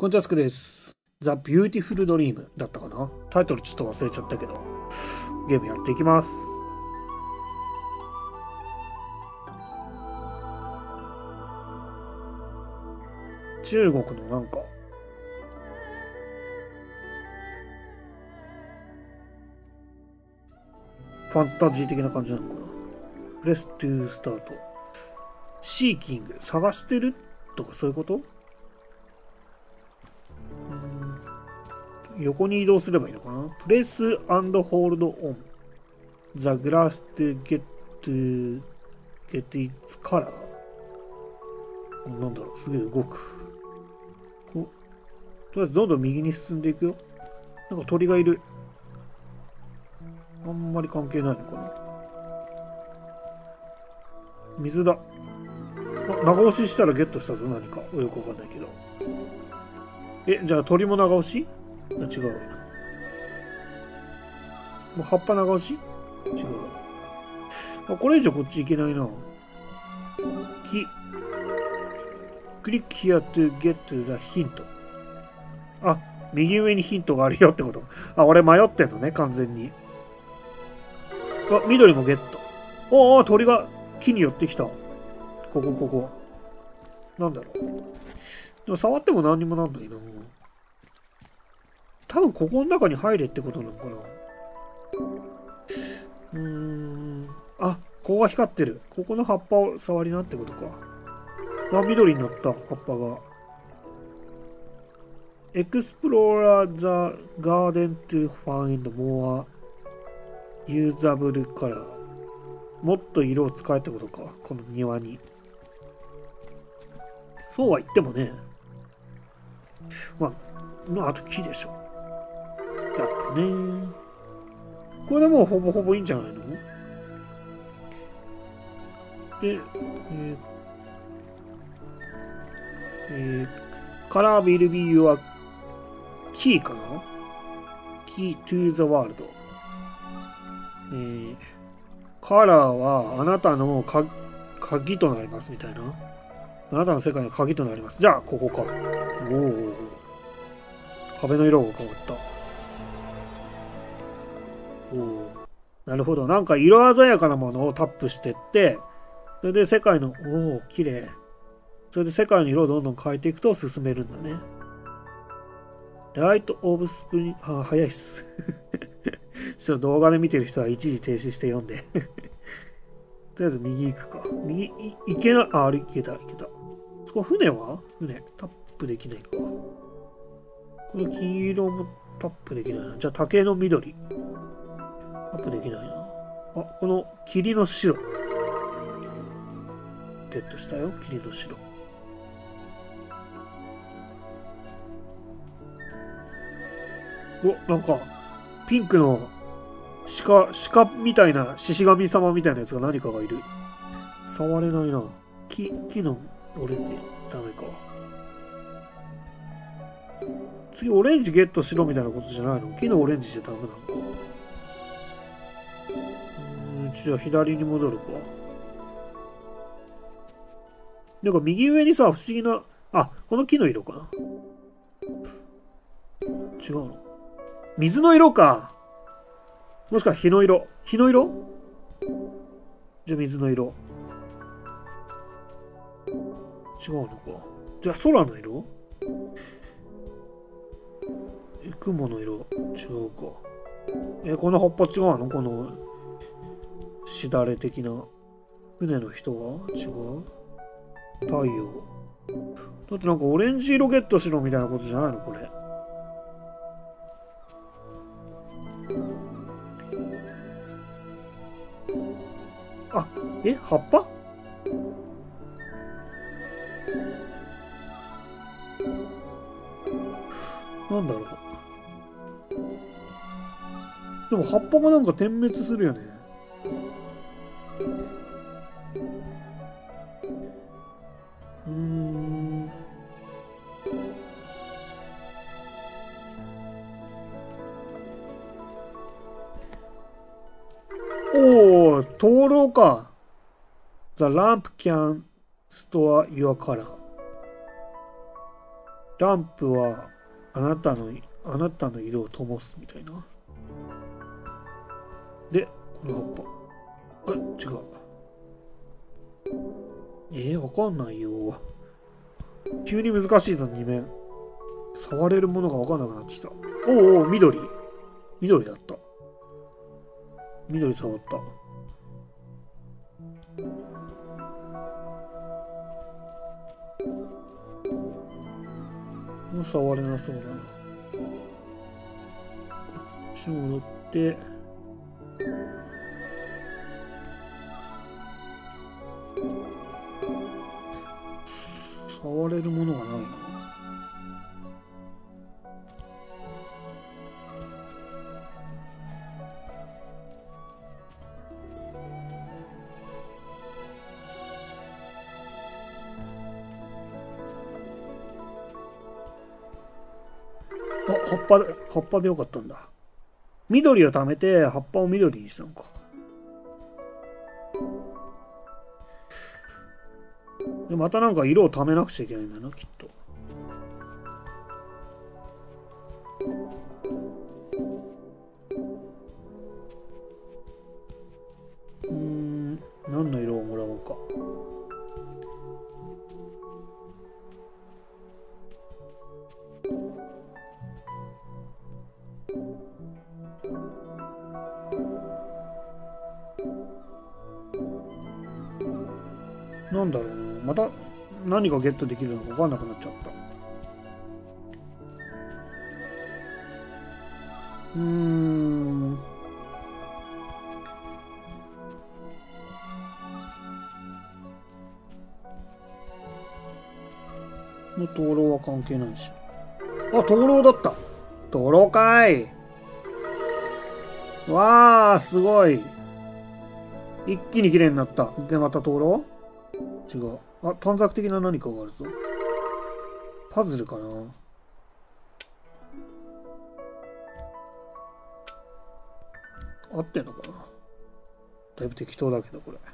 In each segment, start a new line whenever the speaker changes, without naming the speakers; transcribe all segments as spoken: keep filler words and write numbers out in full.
こんちゃすくです。ザ・ビューティフル・ドリームだったかな。タイトルちょっと忘れちゃったけど、ゲームやっていきます。中国のなんか、ファンタジー的な感じなのかな。プレストゥースタート。シーキング、探してるとかそういうこと？横に移動すればいいのかな。プレス&ホールドオン。The glass to get to get its color。なんだろう、すげえ動く。とりあえずどんどん右に進んでいくよ。なんか鳥がいる。あんまり関係ないのかな。水だ。長押ししたらゲットしたぞ、何か。よくわかんないけど。え、じゃあ鳥も長押し？あ、違う。もう葉っぱ長押し？違う。あ、これ以上こっち行けないな。木。クリック here to get the hint。あ、右上にヒントがあるよってこと。あ、俺迷ってんのね、完全に。あ、緑もゲット。おお、鳥が木に寄ってきた。ここ、ここ。なんだろう。でも触っても何にもなんないな。多分ここの中に入れってことなのかな。うーん。あ、ここが光ってる。ここの葉っぱを触りなってことか。あ、緑になった葉っぱが。Explore the garden to find more usable color。もっと色を使えってことか。この庭に。そうは言ってもね。まあ、あと木でしょ。やったね。これでもうほぼほぼいいんじゃないの？で、えー、えー、color will be your key かな？ key to the world。えー、カラーはあなたのか鍵となりますみたいな。あなたの世界の鍵となります。じゃあ、ここか。おお。壁の色が変わった。おお。なるほど。なんか色鮮やかなものをタップしてって、それで世界の、おお、綺麗。それで世界の色をどんどん変えていくと進めるんだね。ライトオブスプリン、あ、早いっす。ちょっと動画で見てる人は一時停止して読んで。とりあえず右行くか。右、い行けない。あ、あれ行けた、行けた。そこ船は船。タップできないか。この黄色もタップできないな。じゃあ竹の緑。タップできないな。あ、この霧の白。ゲットしたよ。霧の白。お、なんか、ピンクの鹿、鹿みたいな、獅子神様みたいなやつが何かがいる。触れないな。木、木のオレンジ。ダメか。次、オレンジゲットしろみたいなことじゃないの？木のオレンジじゃダメなのか。うーん、じゃあ左に戻るか。なんか右上にさ、不思議な、あ、この木の色かな。違うの？水の色か。もしくは火の色。火の色？じゃあ水の色。違うのか。じゃあ空の色？雲の色違うか。え、この葉っぱ違うの？このしだれ的な船の人は違う？太陽だってなんかオレンジ色ゲットしろみたいなことじゃないのこれ。あ、え、葉っぱ？なんだろう。でも葉っぱもなんか点滅するよね。うーん。おお、灯籠か。The lamp can store your color。 ランプはあなたのあなたの色を灯すみたいな。でこの葉っぱ、あ、違う。えー、わかんないよ。急に難しいぞ。に面触れるものがわかんなくなってきた。おうおう、緑緑だった。緑触った。もう触れなそうだな。こっち戻って触れるものがないな。あ、葉っぱで、葉っぱでよかったんだ。緑を貯めて葉っぱを緑にしたのか。でまたなんか色を貯めなくちゃいけないんだな、きっと。うーん、何の色をもらおうか。なんだろうな、また何がゲットできるのか分かんなくなっちゃった。うーん。もう灯籠は関係ないし。あ、灯籠だった。灯籠かい。わあ、すごい。一気に綺麗になった。で、また灯籠違う。あ、短冊的な何かがあるぞ。パズルかな。合ってんのかな。だいぶ適当だけど、これ。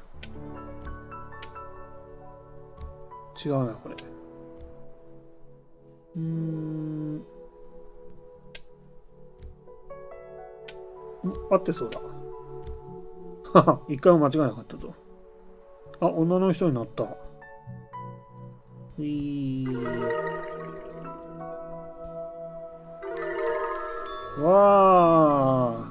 違うな、これ。うーん。ん合ってそうだ。はは、一回も間違えなかったぞ。あ、女の人になった。ういー。わー。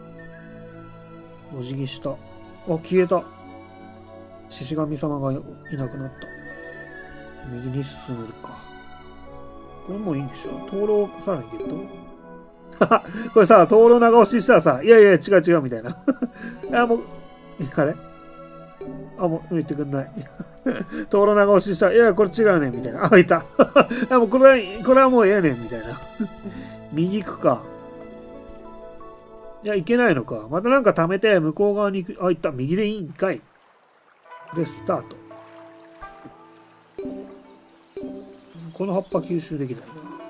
お辞儀した。あ、消えた。獅子神様がいなくなった。右に進むか。これもういいんでしょ。灯籠さらにゲットこれさ、灯籠長押ししたらさ、いやいや、違う違うみたいな。あ、もう、あれあ、もう言ってくんない。灯籠長押ししたら、いや、これ違うねんみたいな。あ、いた。あ、もうこれは、これはもうええねんみたいな。右行くか。いや、いけないのか。またなんか貯めて、向こう側に行く。あ、行った。右でいいんかい。で、スタート。この葉っぱ吸収できないな。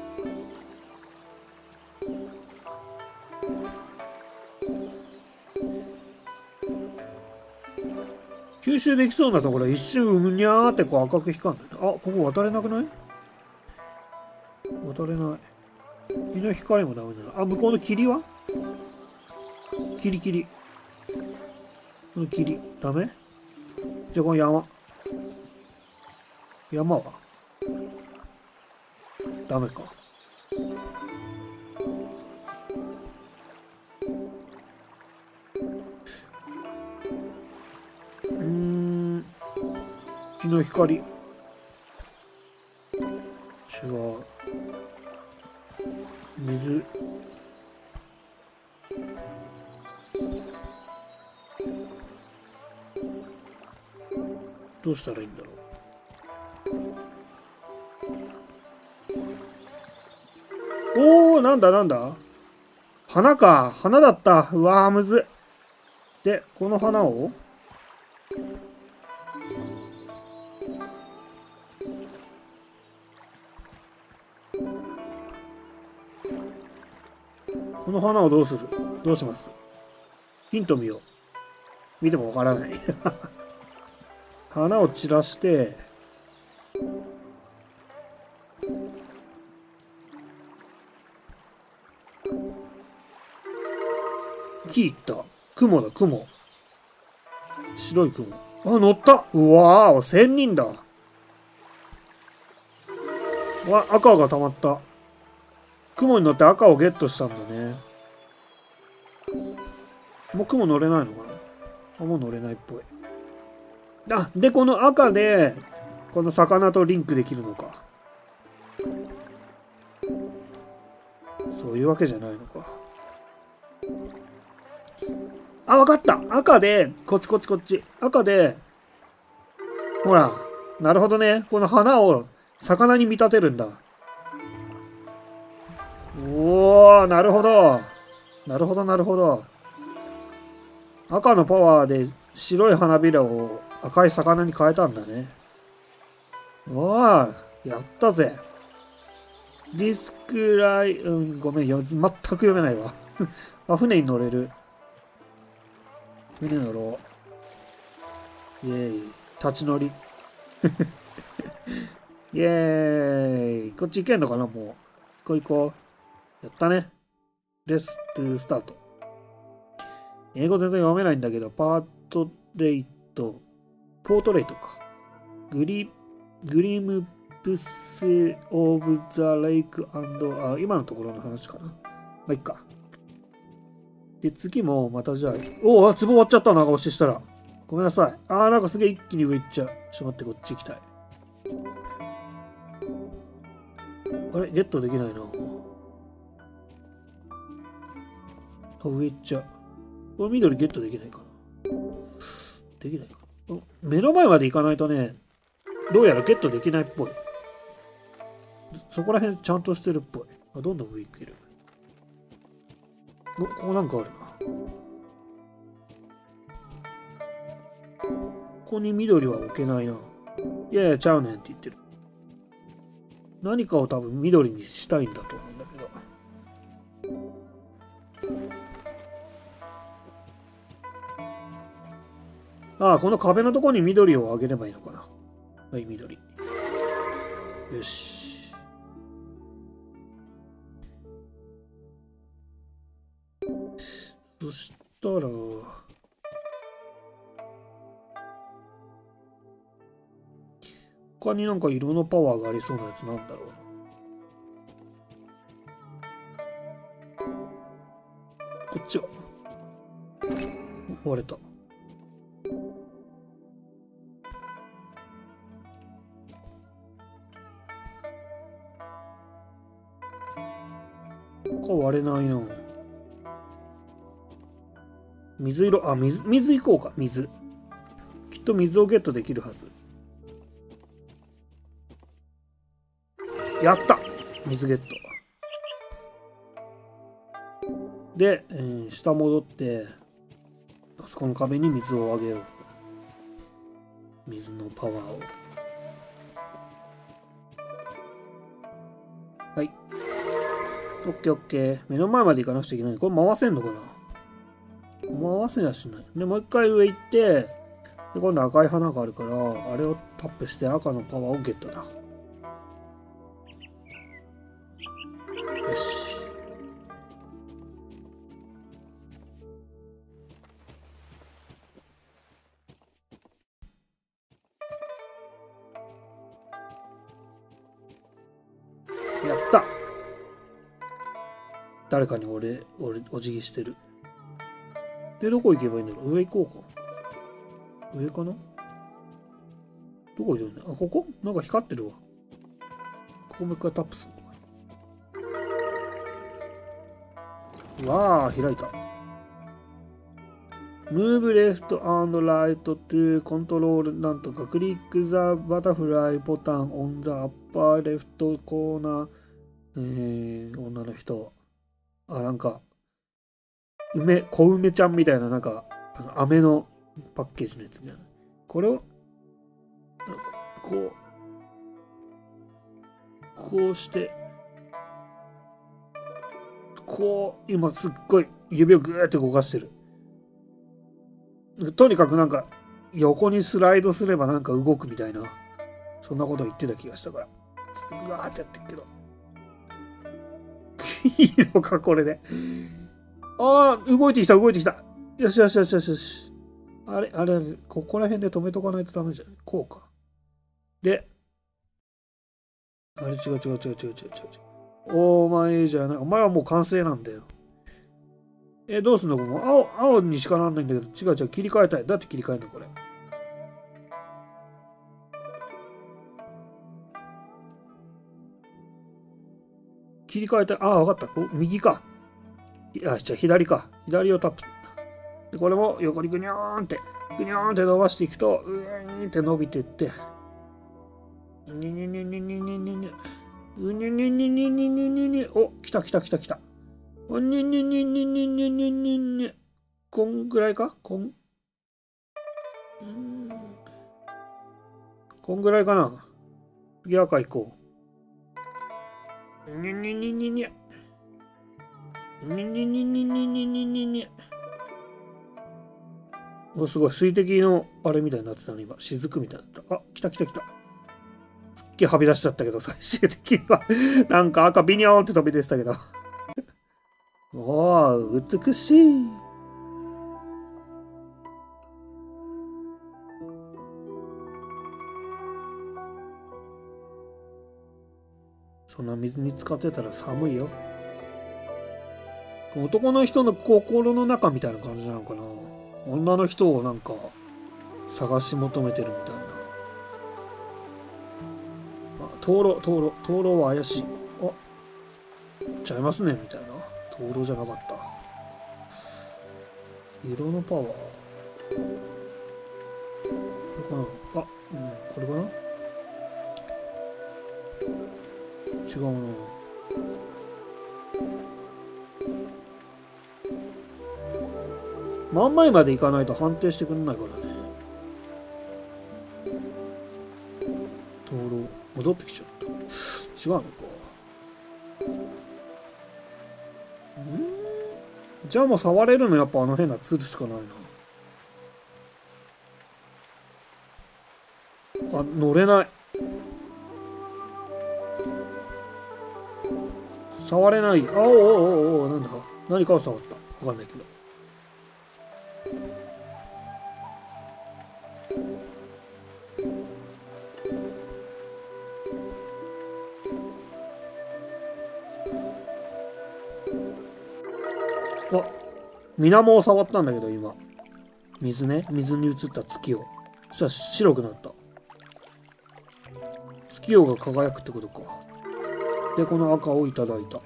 吸収できそうなところは一瞬うにゃーってこう赤く光るんだよね。あ、ここ渡れなくない？渡れない。日の光もダメだな。あ、向こうの霧は？霧霧。この霧、ダメ？じゃあこの山。山は？ダメか。うーん。日の光。違う。水。どうしたらいいんだろう。おお、なんだなんだ。花か。花だった。うわー、むずっ。で、この花をこの花をどうする？どうします？ヒント見よう。見てもわからない。花を散らして、 木いった。雲だ、雲。白い雲。あ、乗った。うわー、千人だ。わ、赤が溜まった。雲に乗って赤をゲットしたんだね。もう雲乗れないのかな。あ、もう乗れないっぽい。あ、で、この赤で、この魚とリンクできるのか。そういうわけじゃないのか。あ、わかった。赤で、こっちこっちこっち。赤で、ほら、なるほどね。この花を魚に見立てるんだ。おー、なるほど。なるほど、なるほど。赤のパワーで白い花びらを赤い魚に変えたんだね。おー、やったぜ。ディスクライ、うん、ごめん、全く読めないわ。あ、船に乗れる。船乗ろう。イェーイ。立ち乗り。イェーイ。こっち行けんのかな、もう。行こう行こう。やったね。レストゥースタート。英語全然読めないんだけど、パートレイト、ポートレイトか。グリ、グリムプスオブザレイクアンド、あ、今のところの話かな。まあ、いっか。で、次もまたじゃあ、おお、壺終わっちゃった、長押ししたら。ごめんなさい。あー、なんかすげえ一気に上行っちゃう。ちょっと待って、こっち行きたい。あれゲットできないな。あ、上行っちゃう。これ緑ゲットできないかな。できないかな。目の前まで行かないとね、どうやらゲットできないっぽい。そこら辺ちゃんとしてるっぽい。あ、どんどん上行ける。お、ここなんかあるな。ここに緑は置けないな。いやいや、ちゃうねんって言ってる。何かを多分緑にしたいんだと思うんだけど。ああ、この壁のところに緑をあげればいいのかな。はい、緑。よし。そしたら、他になんか色のパワーがありそうなやつなんだろうな。こっちは。割れた。こ割れないな。水色、あ、水、水行こうか、水。きっと水をゲットできるはず。やった、水ゲット。で、えー、下戻って、あそこの壁に水をあげよう。水のパワーを。はい。オッケーオッケー。目の前まで行かなくちゃいけない。これ回せんのかな。回せやしない。で、もう一回上行って、で今度赤い花があるから、あれをタップして赤のパワーをゲットだ。よし。やった。誰かに俺、俺、お辞儀してる。で、どこ行けばいいんだろう。上行こうか。上かな。どこ行くんだ。あ、ここなんか光ってるわ。ここもう一回タップするのかな。わあ、開いた。Move left and right to control なんとか Click the butterfly button on the upper left corner えー、女の人。あ、なんか、梅、小梅ちゃんみたいな、なんか、あの飴のパッケージのやつみたいな。これを、こう、こうして、こう、今すっごい指をぐーって動かしてる。とにかくなんか、横にスライドすればなんか動くみたいな、そんなこと言ってた気がしたから。ちょっとうわーってやってるけど。いいのか、これで。 ああ、動いてきた、動いてきた。よしよしよしよしよし。あれ、あれ、ここら辺で止めとかないとダメじゃん。こうか。で、あれ、違う違う違う違う違う違う違う。お前じゃない。お前はもう完成なんだよ。え、どうすんの？もう青、青にしかなんないんだけど、違う違う、切り替えたい。どうやって切り替えるのこれ。切り替えたい。ああ、わかった。こ右か。あ、じゃあ左か。左をタップ。でこれも横にグニョーンって、グニョーンって伸ばしていくと、うーんって伸びてって、にににににににに、うにににににににに、お、来た来た来た来た。おににににににににに、こんぐらいかこん、うん、こんぐらいかな。次赤行こう。ににににに、ににににににににに。お、すごい。水滴のあれみたいになってたの、今。雫みたいになった。あ、来た来た来た。すっげえはみ出しちゃったけど、最終的にはなんか赤ビニョーンって飛び出てたけどおー、美しい。そんな水に浸かってたら寒いよ。男の人の心の中みたいな感じなのかな。女の人をなんか探し求めてるみたいな。あ、灯籠、灯籠、灯籠は怪しい。あ、ちゃいますねみたいな。灯籠じゃなかった。色のパワー。これかな。あ、うん、これかな。違うな。真ん前まで行かないと判定してくんないからね。灯籠戻ってきちゃった。違うのか。ん？じゃあもう触れるのやっぱあの変なツルしかないな。あ、乗れない。触れない。あおおおお、なんだ。何かを触った。わかんないけど。あ、水面を触ったんだけど今。水ね。水に映った月を。そしたら白くなった。月夜が輝くってことか。で、この赤をいただいた。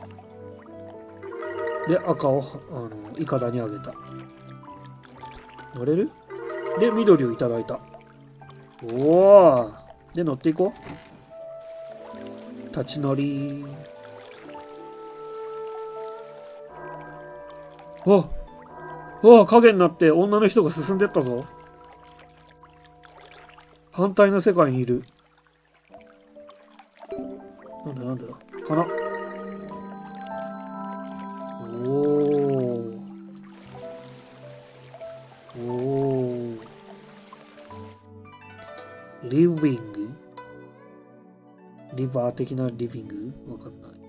で、赤を、あの、いかだにあげた。乗れる？で、緑をいただいた。おお。で、乗っていこう。立ち乗り。ああ、影になって女の人が進んでったぞ。反対の世界にいる。なんだなんだ花。おお。おお。リビングリバー的なリビングわかんない。